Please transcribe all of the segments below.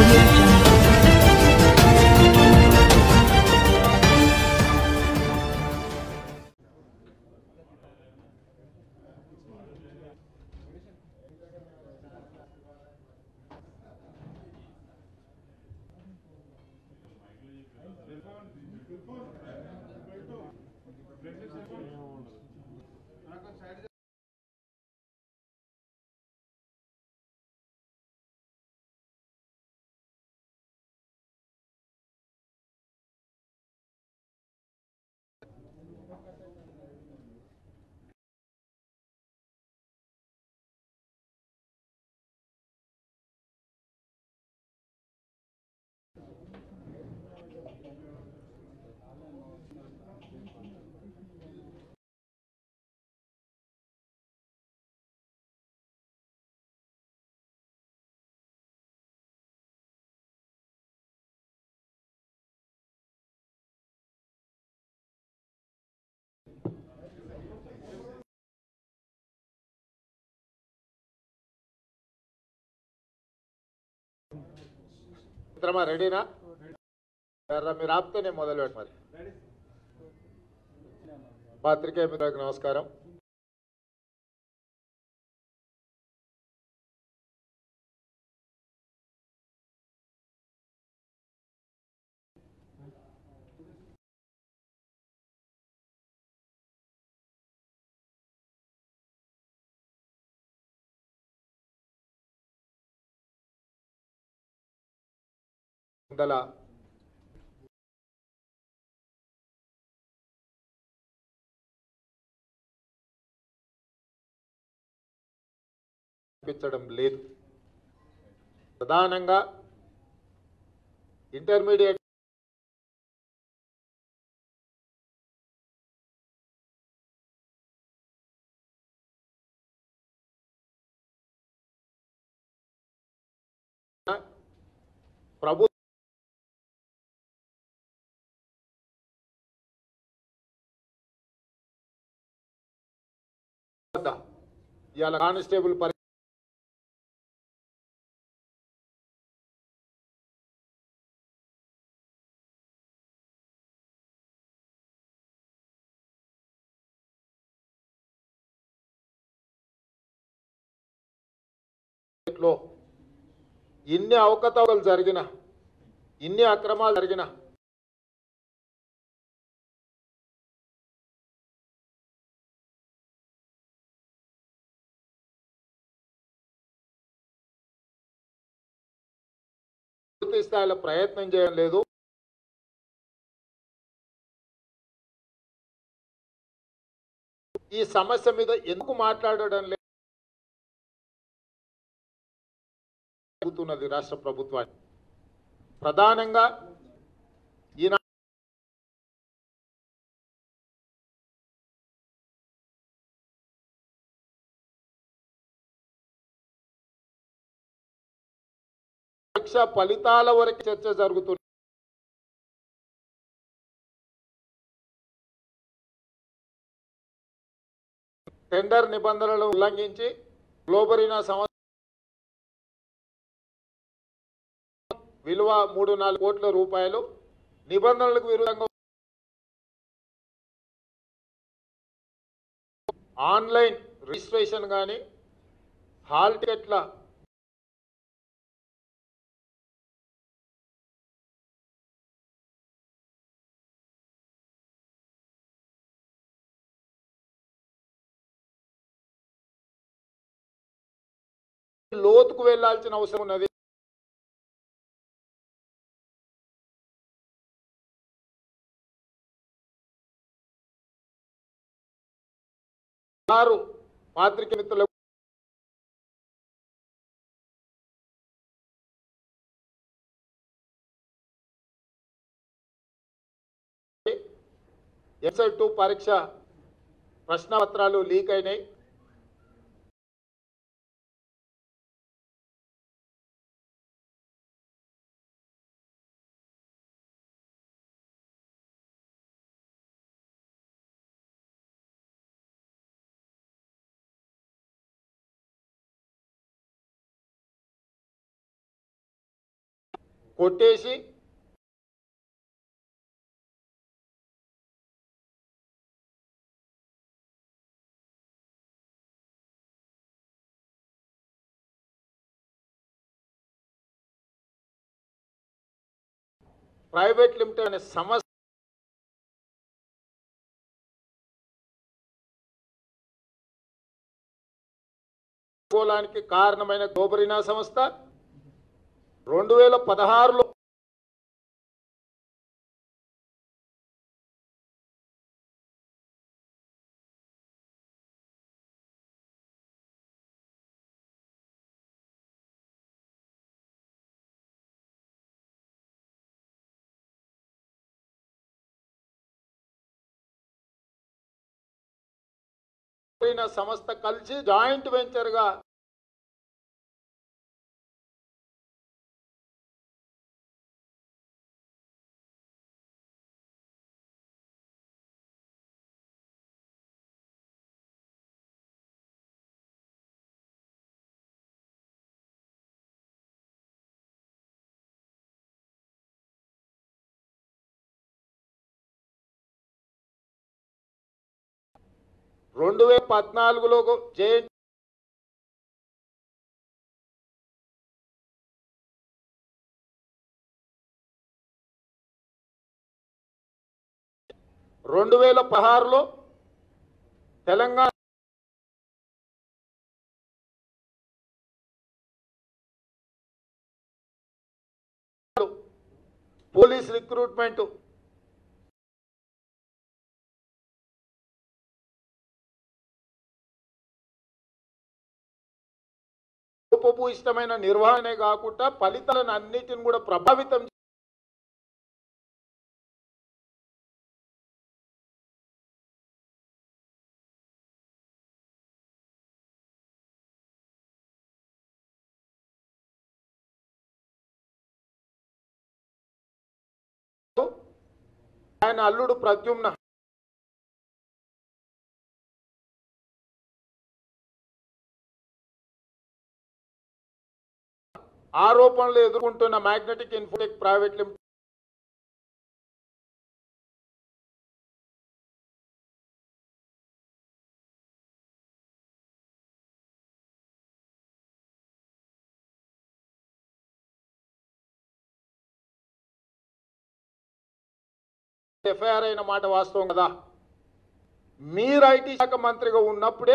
Audio Jungle. మిత్రమా రెడీనా? మీరు ఆపితేనే మొదలు పెట్టు. మరి పాత్రికేయ మిత్రులకు నమస్కారం. ముందల చూపించడం లేదు. ప్రధానంగా ఇంటర్మీడియట్ ప్రభుత్వ ఇవాళ కానిస్టేబుల్ లో ఇన్ని అవకతవకలు జరిగిన, ఇన్ని అక్రమాలు జరిగిన పూర్తి స్థాయిలో ప్రయత్నం చేయడం లేదు. ఈ సమస్య మీద ఎందుకు మాట్లాడడం లేదు రాష్ట్ర ప్రభుత్వాన్ని. ప్రధానంగా ఈయన పరీక్ష ఫలితాల వరకు చర్చ జరుగుతుంది. టెండర్ నిబంధనలను ఉల్లంఘించి గ్లోబరీనా సంస్థ విలువ 3-4 కోట్ల రూపాయలు నిబంధనలకు విరుద్ధంగా ఆన్లైన్ రిజిస్ట్రేషన్ కానీ హాల్ టికెట్ల లోతుకు వెళ్లాల్సిన అవసరం ఉన్నది. పాత్రికేయ మిత్రులకు SI2 పరీక్ష ప్రశ్నపత్రాలు లీక్ అయినాయి. కొట్టేసి ప్రైవేట్ లిమిటెడ్ అనే సంస్థ కారణమైన గోబరీనా సంస్థ 2016లో సంస్థ కలిసి జాయింట్ వెంచర్ గా రెండు 2014లో జేఎన్ 2016లో తెలంగాణ పోలీస్ రిక్రూట్మెంట్ ఇష్టమైన నిర్వహణే కాకుండా ఫలితాలను అన్నిటిని కూడా ప్రభావితం ఆయన అల్లుడు ప్రద్యుమ్న ఆరోపణలు ఎదుర్కొంటున్న magnetic infotech private limited FIR అయిన మాట వాస్తవం కదా. మీరు ఐటీ శాఖ మంత్రిగా ఉన్నప్పుడే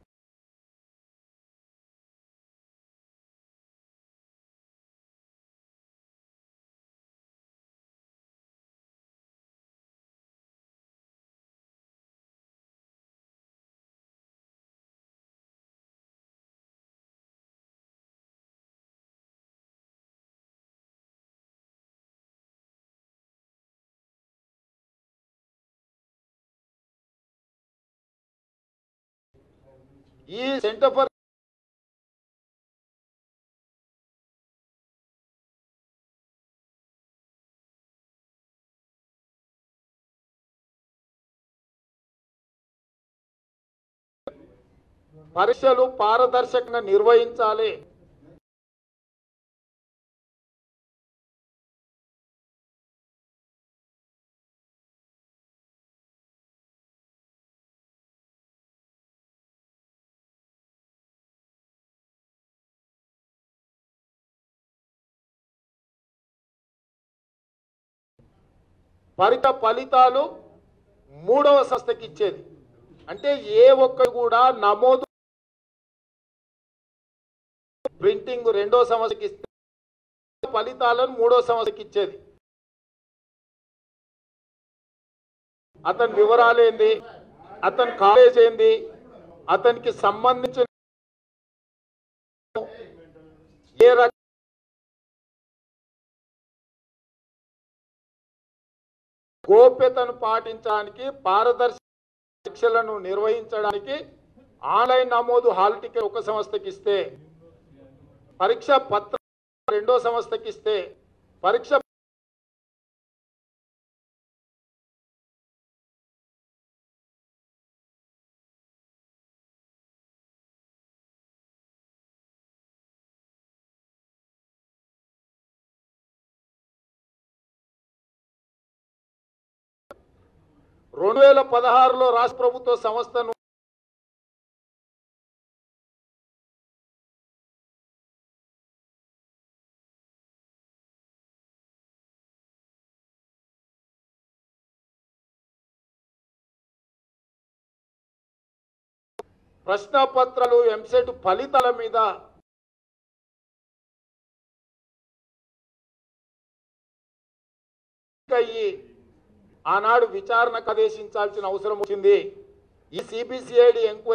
ఈ సెంటర్ ఫర్ పరీక్షలు పారదర్శకంగా నిర్వహించాలి. పరీక్ష ఫలితాలు మూడవ సంస్థకి ఇచ్చేది. అంటే ఏ ఒక్కరు కూడా నమోదు ప్రింటింగ్ రెండో సంస్థకి ఇస్తే ఫలితాలను మూడో సంస్థకి ఇచ్చేది. అతని వివరాలు ఏంది, అతని కాలేజ్ ఏంది, అతనికి సంబంధించిన ఏ రకం గోప్యతను పాటించడానికి, పారదర్శక పరీక్షలను నిర్వహించడానికి ఆన్లైన్ నమోదు హాల్ టికెట్ ఒక సంస్థకి ఇస్తే, పరీక్ష పత్రం రెండో సంస్థకి ఇస్తే, పరీక్ష 2016లో రాష్ట్ర ప్రభుత్వ సంస్థను ప్రశ్నపత్రాలు ఎంసెట్ ఫలితాల మీద అయ్యి ఆనాడు విచారణకు ఆదేశించాల్సిన అవసరం వచ్చింది. ఈ సిబిసిఐడి ఎంక్వైరీ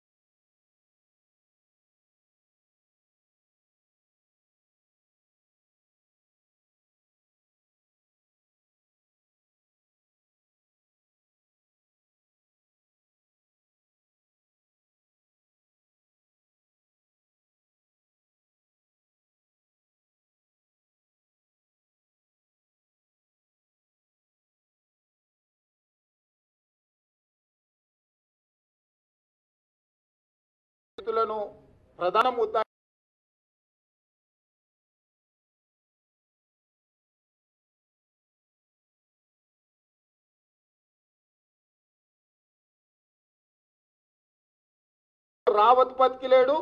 లను ప్రధాన ముద్దా రావత్ బతికిలేడు.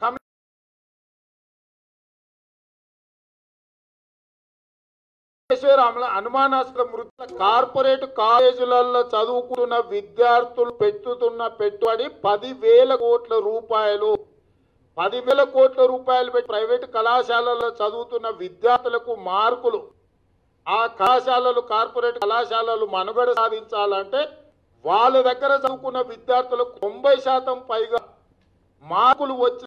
అనుమానాస్పద మృతి కార్పొరేట్ కాలేజీలలో చదువుకుంటున్న విద్యార్థులు పెట్టుతున్న పెట్టుబడి 10,000 కోట్ల రూపాయలు. 10,000 కోట్ల రూపాయలు పెట్టి ప్రైవేటు కళాశాలల్లో చదువుతున్న విద్యార్థులకు మార్కులు, ఆ కళాశాలలు కార్పొరేట్ కళాశాలలు మనుగడ సాధించాలంటే వాళ్ళ దగ్గర చదువుకున్న విద్యార్థులకు 90% పైగా మార్కులు వచ్చి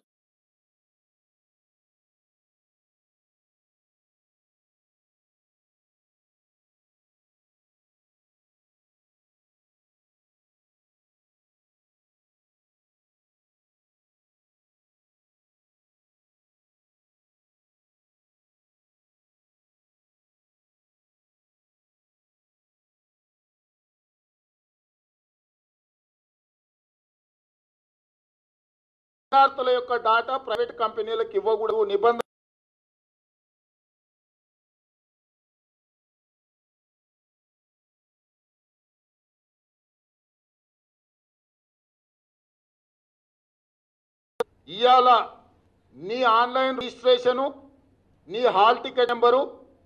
విద్యార్థుల యొక్క డాటా ప్రైవేట్ కంపెనీలకు ఇవ్వకూడదు నిబంధన ఇయాల నీ ఆన్లైన్ రిజిస్ట్రేషను, నీ హాల్ టికెట్ నెంబరు,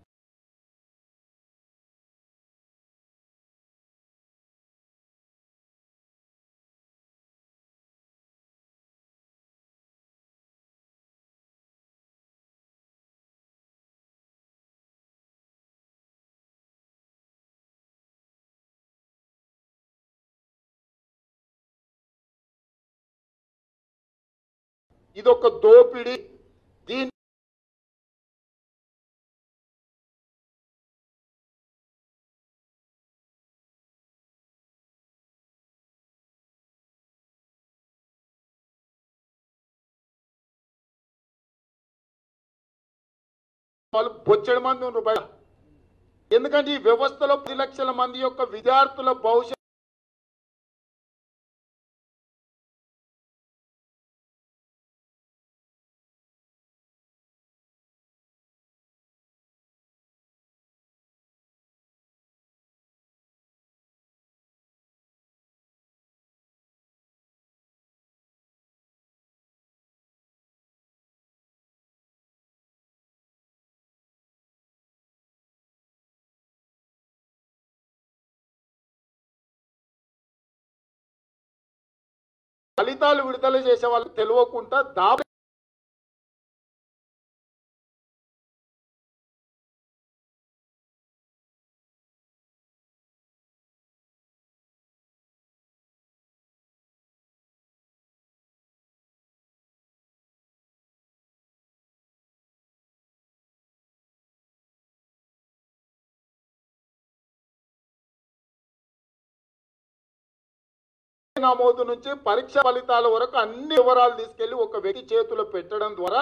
ఇదొక దోపిడీ. దీని వాళ్ళు బొచ్చెడు మంది ఉన్నారు బయట. ఎందుకంటే ఈ వ్యవస్థలో 10 లక్షల మంది యొక్క విద్యార్థుల భవిష్యత్ ఫలితాలు విడుదల చేసే వాళ్ళకి తెలియకుండా దాబ నమోదు నుంచి పరీక్ష ఫలితాల వరకు అన్ని వివరాలు తీసుకెళ్లి ఒక వ్యక్తి చేతిలో పెట్టడం ద్వారా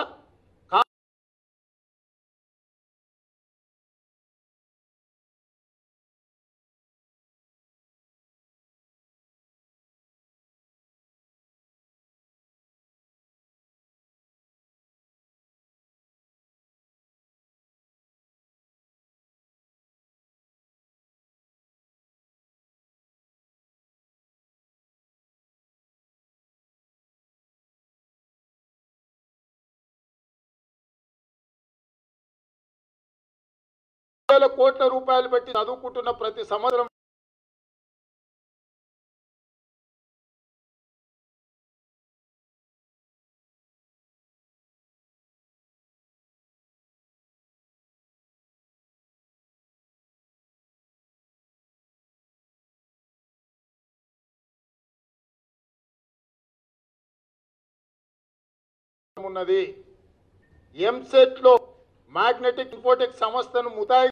వేల కోట్ల రూపాయలు పెట్టి చదువుకుంటున్న ప్రతి సంవత్సరం ఉన్నది. ఎంసెట్ లో మ్యాగ్నెటిక్ ఇన్ఫోటెక్ సంస్థను ముతాయి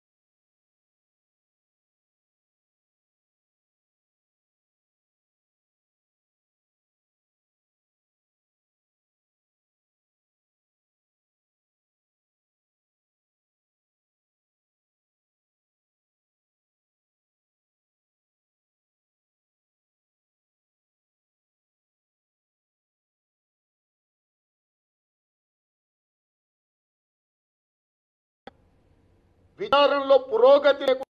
విచారణలో పురోగతి లేకుండా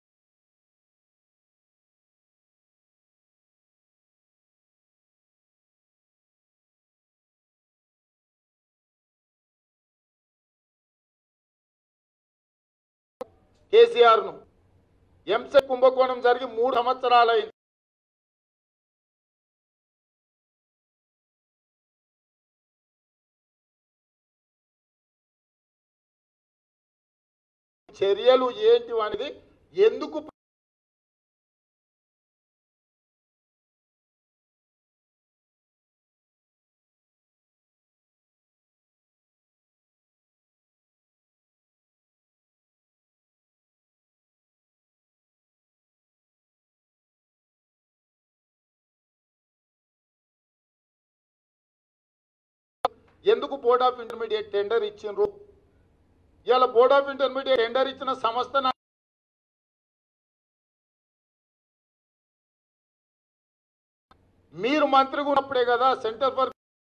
కేసీఆర్ ను ఎంసెట్ కుంభకోణం జరిగి 3 సంవత్సరాలైంది. చర్యలు ఏంటి అనేది ఎందుకు బోర్డ్ ఆఫ్ ఇంటర్మీడియట్ టెండర్ ఇచ్చిండ్రు? ఇలా బోర్డ్ ఆఫ్ ఇంటర్మీడియట్ టెండర్ ఇచ్చిన సంస్థ మీరు మంత్రిగా ఉన్నప్పుడే కదా సెంటర్ ఫర్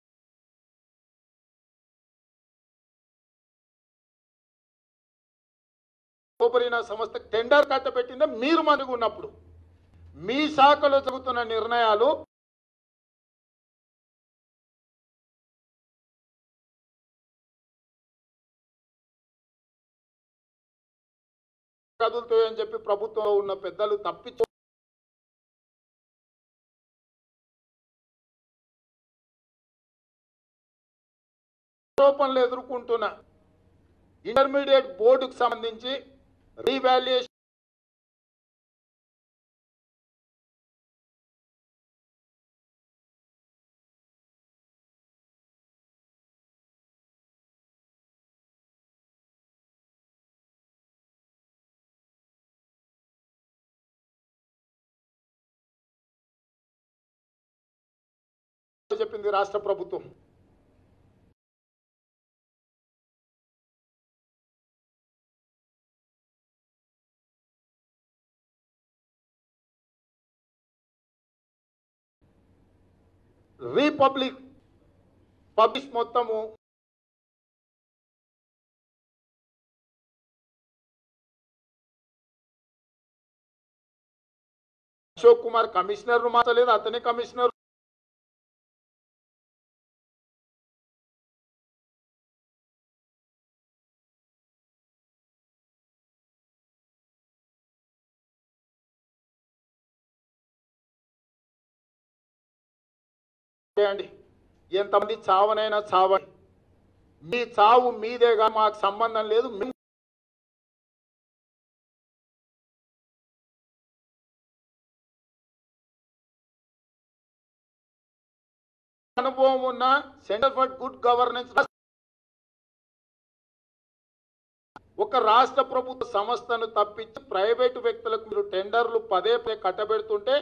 సంస్థ టెండర్ కట్టబెట్టిందే మీరు మంత్రిగా ఉన్నప్పుడు. మీ శాఖలో జరుగుతున్న నిర్ణయాలు కదులుతాయని చెప్పి ప్రభుత్వంలో ఉన్న పెద్దలు తప్పించు ఆరోపణలు ఎదుర్కొంటున్న ఇంటర్మీడియట్ బోర్డుకు సంబంధించి రీవాల్యుయేషన్ చెప్పింది రాష్ట్ర ప్రభుత్వం. పబ్లిష్ మొత్తము అశోక్ కుమార్ కమిషనర్ మార్చలేదు, అతనే కమిషనర్. ఎంతమంది చావనైనా చావండి, మీ చావు మీదేగా, మాకు సంబంధం లేదు. అనుభవం ఉన్న సెంటర్ ఫర్ గుడ్ గవర్నెన్స్ ఒక రాష్ట్ర ప్రభుత్వ సంస్థను తప్పించి ప్రైవేటు వ్యక్తులకు మీరు టెండర్లు పదే కట్టబెడుతుంటే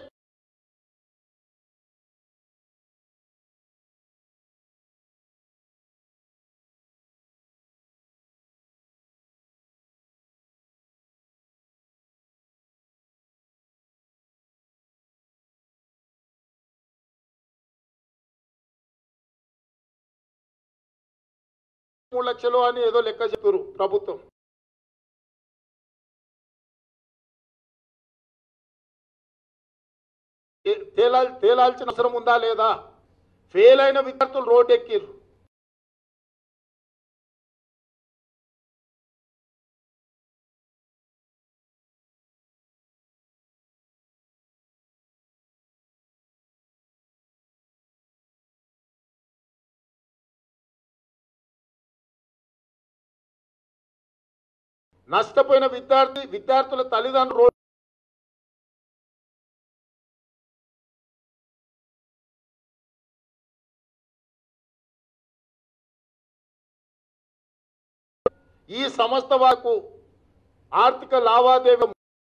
$3 లక్షలు అని ఏదో లెక్క చెప్పారు ప్రభుత్వం. తేలాల్సిన అవసరం ఉందా లేదా? ఫెయిల్ అయిన విద్యార్థులు రోడ్డు ఎక్కిరు. నష్టపోయిన విద్యార్థుల తల్లిదండ్రులు ఈ సంస్థ వరకు ఆర్థిక లావాదేవీ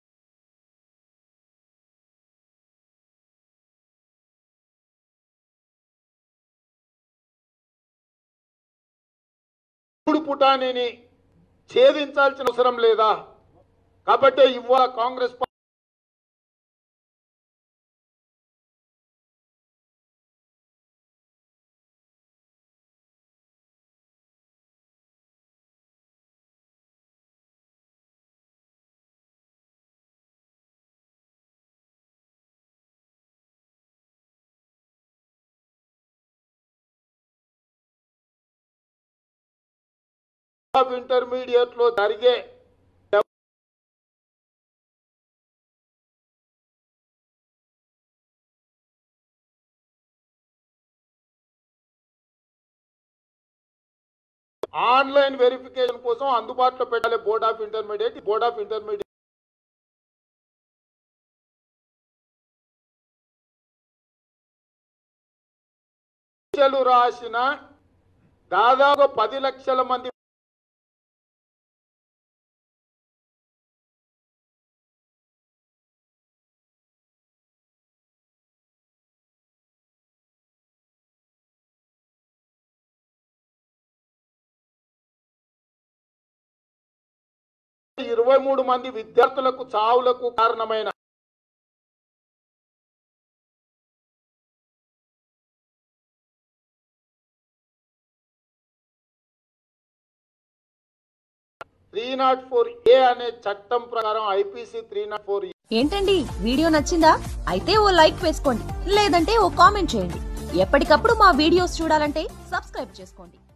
పుటానిని ఛేదించాల్సిన అవసరం లేదా? కాబట్టి ఇవాళ కాంగ్రెస్ ఆఫ్ ఇంటర్మీడియట్ లో జరిగే ఆన్లైన్ వెరిఫికేషన్ కోసం అందుబాటులో పెట్టాలి బోర్డ్ ఆఫ్ ఇంటర్మీడియట్ రాసిన దాదాపు 10 లక్షల మంది ఇరవై 23 మంది విద్యార్థులకు చావులకు కారణమైన ఏ అనే చట్టం ప్రకారం IPC 304. ఏంటండి వీడియో నచ్చిందా? అయితే ఓ లైక్ వేసుకోండి, లేదంటే ఓ కామెంట్ చేయండి. ఎప్పటికప్పుడు మా వీడియోస్ చూడాలంటే సబ్స్క్రైబ్ చేసుకోండి.